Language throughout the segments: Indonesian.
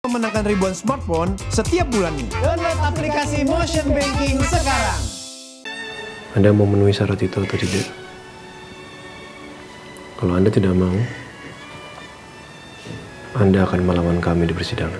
memenangkan ribuan smartphone setiap bulannya. Download aplikasi Motion Banking sekarang. Anda mau memenuhi syarat itu atau tidak? Kalau Anda tidak mau, Anda akan melawan kami di persidangan.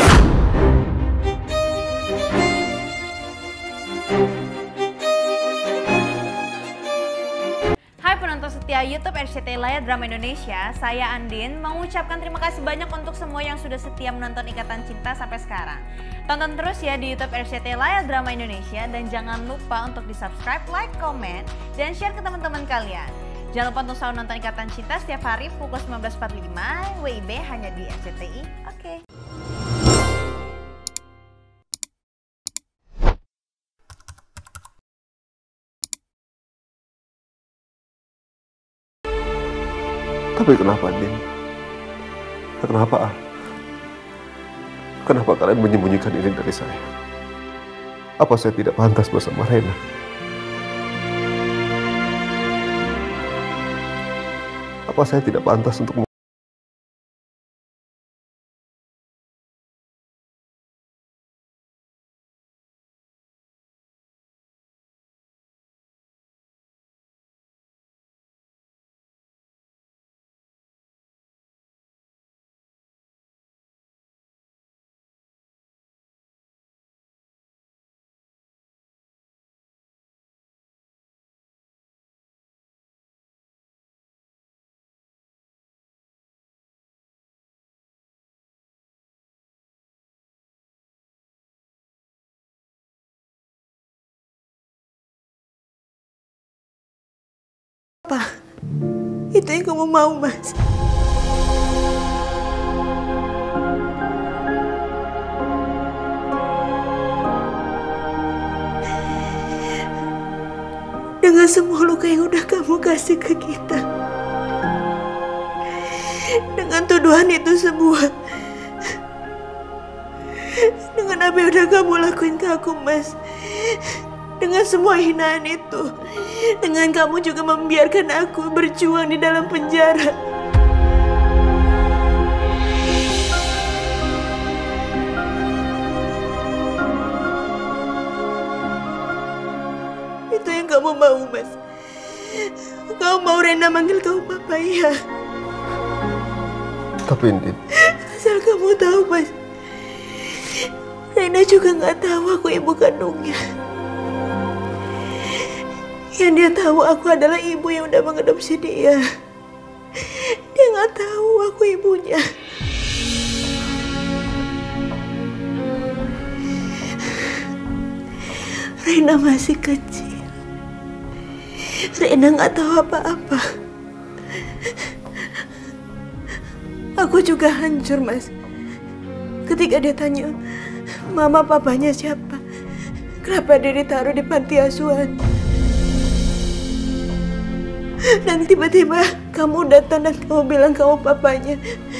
Hai penonton setia YouTube RCTI Layar Drama Indonesia, saya Andin mengucapkan terima kasih banyak untuk semua yang sudah setia menonton Ikatan Cinta sampai sekarang. Tonton terus ya di YouTube RCTI Layar Drama Indonesia dan jangan lupa untuk di-subscribe, like, komen, dan share ke teman-teman kalian. Jangan lupa untuk selalu nonton Ikatan Cinta setiap hari pukul 19.45 WIB hanya di RCTI. Oke. Tapi kenapa, Din? Kenapa? Kenapa kalian menyembunyikan ini dari saya? Apa saya tidak pantas bersama Rena? Apa saya tidak pantas untuk apa? Itu yang kamu mau, Mas? Dengan semua luka yang udah kamu kasih ke kita, dengan tuduhan itu semua, dengan apa yang udah kamu lakuin ke aku, Mas, dengan semua hinaan itu, dengan kamu juga membiarkan aku berjuang di dalam penjara. Itu yang kamu mau, Mas. Kamu mau Rena manggil kamu Papa, ya? Tapi, Din, Asal kamu tahu, Mas, Rena juga nggak tahu aku ibu kandungnya. Yang dia tahu aku adalah ibu yang udah mengadopsi dia. Dia nggak tahu aku ibunya. Rena masih kecil. Rena nggak tahu apa-apa. Aku juga hancur, Mas. Ketika dia tanya, Mama papanya siapa? Kenapa dia ditaruh di panti asuhan? Dan tiba-tiba kamu datang dan kamu bilang kamu papanya.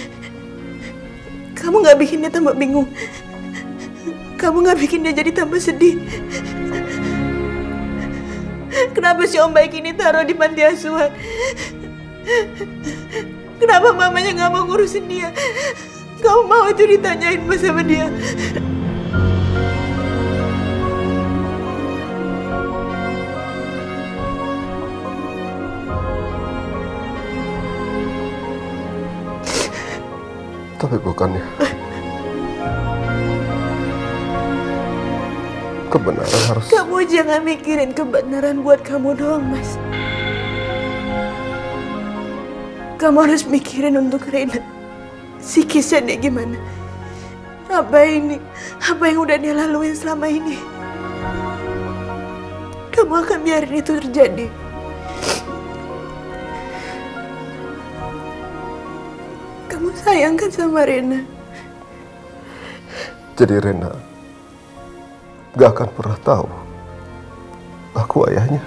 Kamu gak bikin dia tambah bingung? Kamu gak bikin dia jadi tambah sedih? Kenapa si om baik ini taruh di panti asuhan? Kenapa mamanya gak mau ngurusin dia? Kamu mau itu ditanyain Mas sama dia? tapi bukannya kebenaran harus... Kamu jangan mikirin kebenaran buat kamu doang, Mas. Kamu harus mikirin untuk Rena. Psikisnya dia gimana? Apa yang udah dia laluin selama ini? Kamu akan biarin itu terjadi? Kamu sayang kan sama Rena? Jadi Rena gak akan pernah tahu aku ayahnya.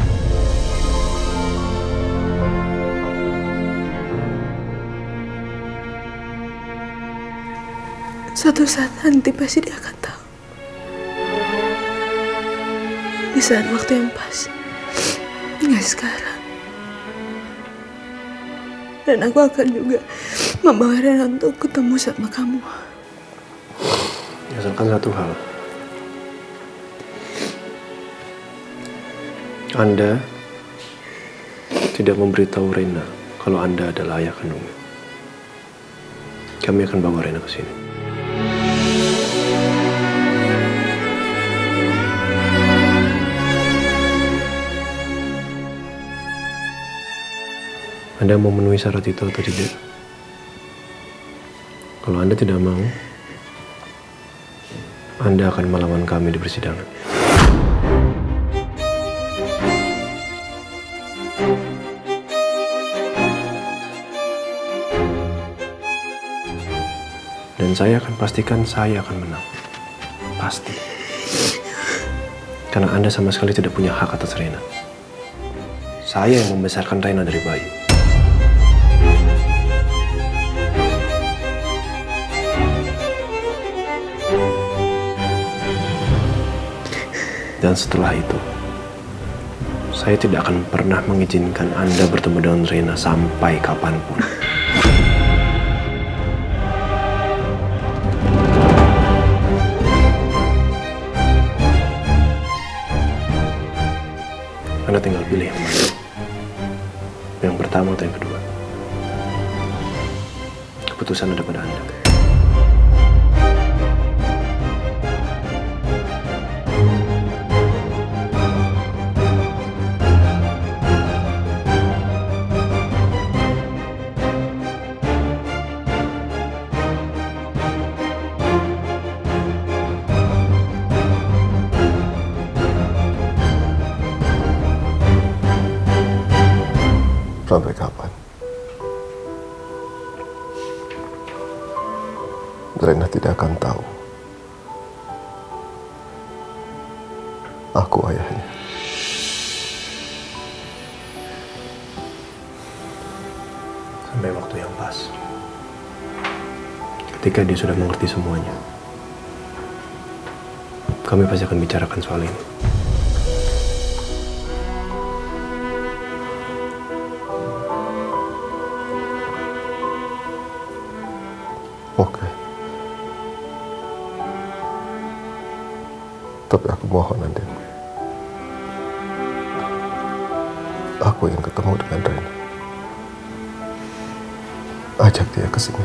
Suatu saat nanti pasti dia akan tahu. Di saat waktu yang pas. Nggak sekarang. Dan aku akan juga membawa Rena untuk ketemu sama kamu. Asalkan satu hal. Anda tidak memberitahu Rena kalau Anda adalah ayah kandungnya. Kami akan bawa Rena ke sini. Anda mau memenuhi syarat itu atau tidak? Kalau Anda tidak mau, Anda akan melawan kami di persidangan. Dan saya akan pastikan saya akan menang. Pasti. Karena Anda sama sekali tidak punya hak atas Rena. Saya yang membesarkan Rena dari bayi. Dan setelah itu, saya tidak akan pernah mengizinkan Anda bertemu dengan Rena sampai kapanpun. Anda tinggal pilih yang mana. Yang pertama atau yang kedua. Keputusan ada pada Anda. Sampai kapan? Rena tidak akan tahu aku ayahnya. Sampai waktu yang pas. Ketika dia sudah mengerti semuanya, kami pasti akan bicarakan soal ini. Oke. Tapi aku mohon, Andin. Aku yang ketemu dengan Rena. Ajak dia ke sini.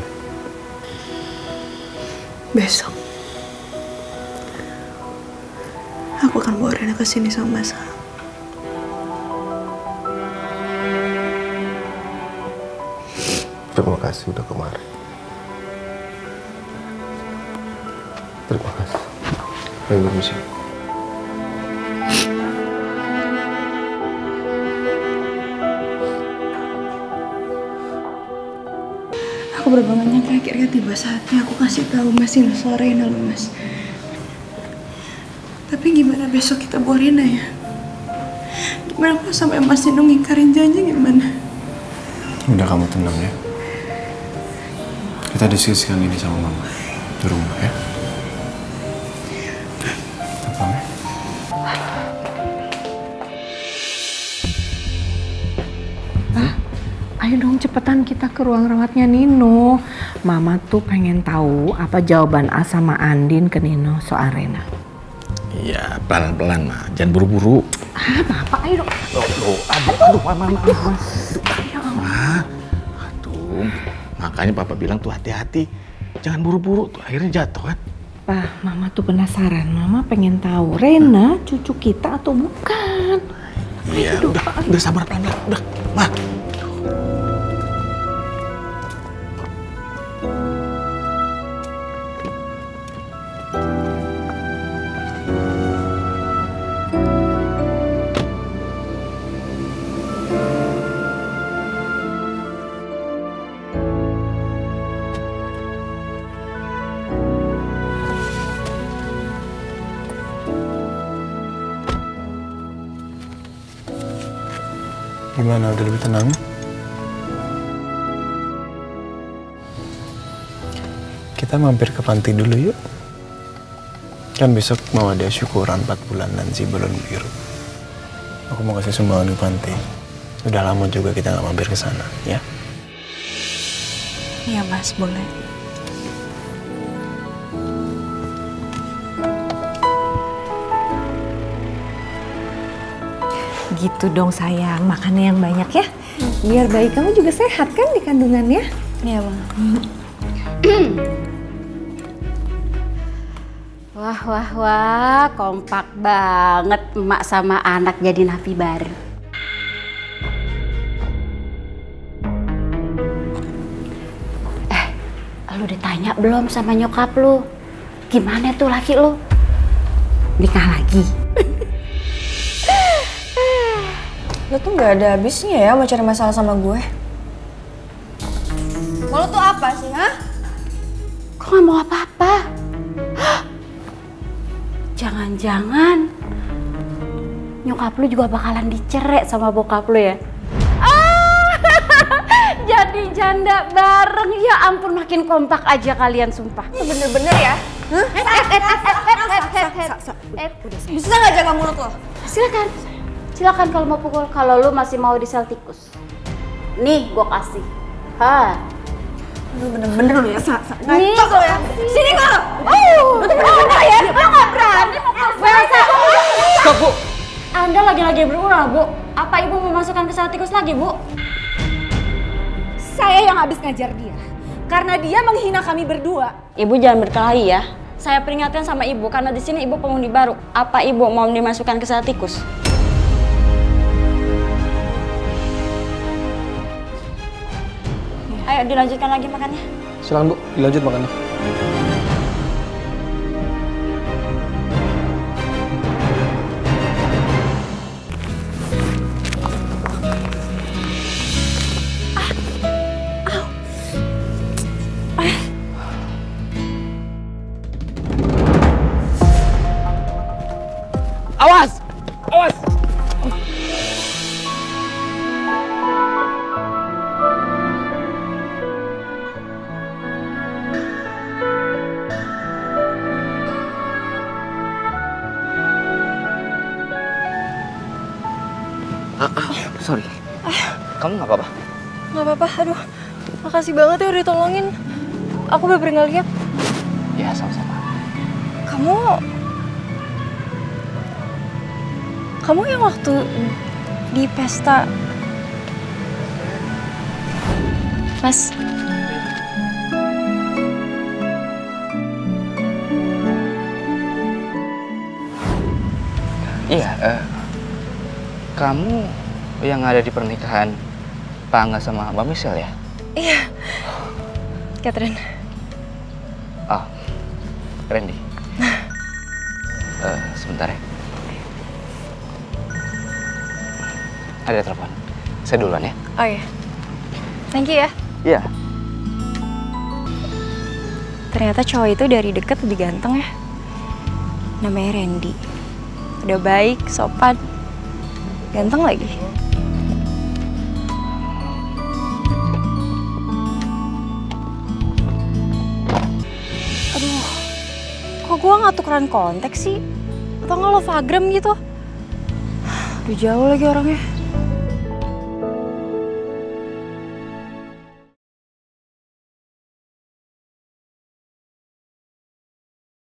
Besok aku akan bawa Rena ke sini sama Mas Al. Terima kasih udah kemarin. Terima kasih. Baik, permisi. Aku bener-bener nyangka akhirnya tiba saatnya aku kasih tahu Mas ini soal Rena loh, Mas. Tapi gimana besok kita bawa Rena ya? Gimana kalau sampai Mas Nino ngingkarin janji gimana? Udah, kamu tenang ya. Kita diskusikan ini sama Mama di rumah ya. Tenang ya. Ayo dong cepetan kita ke ruang rawatnya Nino. Mama tuh pengen tahu apa jawaban A sama Andin ke Nino soal Rena. Iya, pelan-pelan mah, jangan buru-buru. Ah, Bapak, ayo dong. Aduh, mama. Aduh, makanya Papa bilang tuh hati-hati. Jangan buru-buru tuh, akhirnya jatuh kan. Pak, Mama tuh penasaran. Mama pengen tahu Rena cucu kita atau bukan. Iya, udah sabar pelan-pelan, udah, Ma. Gimana, udah lebih tenang? Kita mampir ke panti dulu yuk. Kan besok mau ada syukuran 4 bulanan si balon biru. Aku mau kasih sumbangan ke panti. Udah lama juga kita nggak mampir ke sana, ya? Iya Mas, boleh. gitu dong sayang, makannya yang banyak ya. Biar bayi kamu juga sehat kan di kandungannya. Iya bang. Wah, kompak banget emak sama anak jadi napi baru. Lu ditanya belum sama nyokap lu? Gimana tuh laki lu? Nikah lagi? Lo tuh gak ada habisnya ya mau cari masalah sama gue. Mau lo tuh apa sih, ha? Kok gak mau apa-apa? Jangan-jangan nyokap lu juga bakalan dicerai sama bokap lu ya? Jadi janda bareng, ya ampun makin kompak aja kalian sumpah. Bener-bener ya? Bisa gak jaga mulut lo? Silakan kalau mau pukul, kalau lu masih mau di sel tikus. Nih gua kasih. Lu bener-bener lu ya, Nih lo ya. Sini lo. Lu bener-bener ya? Lu gak berani mau Elsa. Stop, Bu. Anda lagi-lagi berulah, Bu. Apa Ibu mau masukkan ke sel tikus lagi, Bu? Saya yang habis ngajar dia. Karena dia menghina kami berdua. Ibu jangan berkelahi ya. Saya peringatkan sama Ibu karena di sini Ibu penghuni baru. Apa Ibu mau dimasukkan ke sel tikus? Ayo dilanjutkan lagi makannya. Silakan Bu, dilanjut makannya. Awas! Awas! Sorry. Kamu nggak apa-apa? Gak apa-apa, aduh. Makasih banget ya udah tolongin. Aku bener-bener gak lihat. Ya, sama-sama. Kamu yang waktu di pesta Mas. Iya, kamu yang ada di pernikahan Pak Angga sama Mbak Michelle ya? Iya, Catherine. Oh, Randy. Sebentar ya. Ada telepon. Saya duluan ya. Oh iya. Thank you ya. Iya. Ternyata cowok itu dari deket lebih ganteng ya. Namanya Randy. Udah baik, sopan, ganteng lagi. Aduh, kok gue gak tukeran kontak sih? Atau nggak lo Fagram gitu? Udah jauh lagi orangnya.